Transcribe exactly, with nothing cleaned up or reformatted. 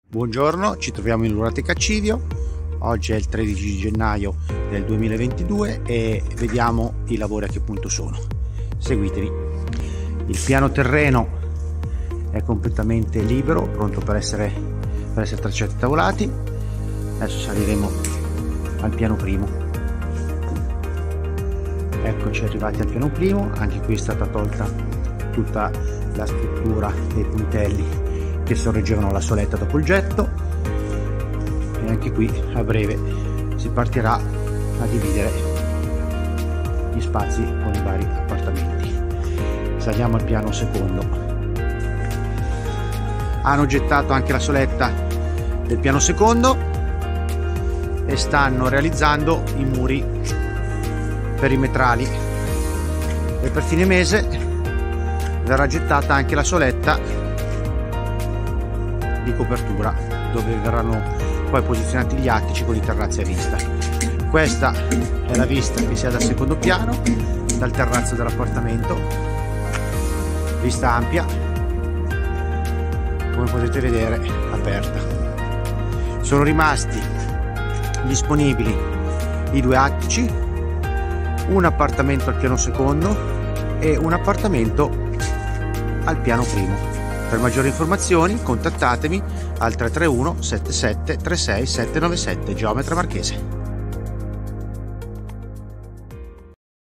Buongiorno, ci troviamo in Lurateca Civio. Oggi è il tredici gennaio del duemilaventidue e vediamo i lavori a che punto sono. Seguitemi. Il piano terreno è completamente libero, pronto per essere, per essere tracciati e tavolati. Adesso saliremo al piano primo. Eccoci arrivati al piano primo. Anche qui è stata tolta tutta la struttura dei puntelli che sorreggevano la soletta dopo il getto, e anche qui a breve si partirà a dividere gli spazi con i vari appartamenti. Saliamo al piano secondo. Hanno gettato anche la soletta del piano secondo e stanno realizzando i muri perimetrali, e per fine mese verrà gettata anche la soletta di copertura, dove verranno poi posizionati gli attici con i terrazzi a vista. Questa è la vista che si ha dal secondo piano, dal terrazzo dell'appartamento, vista ampia, come potete vedere, aperta. Sono rimasti disponibili i due attici, un appartamento al piano secondo e un appartamento al piano primo. Per maggiori informazioni contattatemi al tre tre uno sette sette tre sei sette nove sette, Geometra Marchese.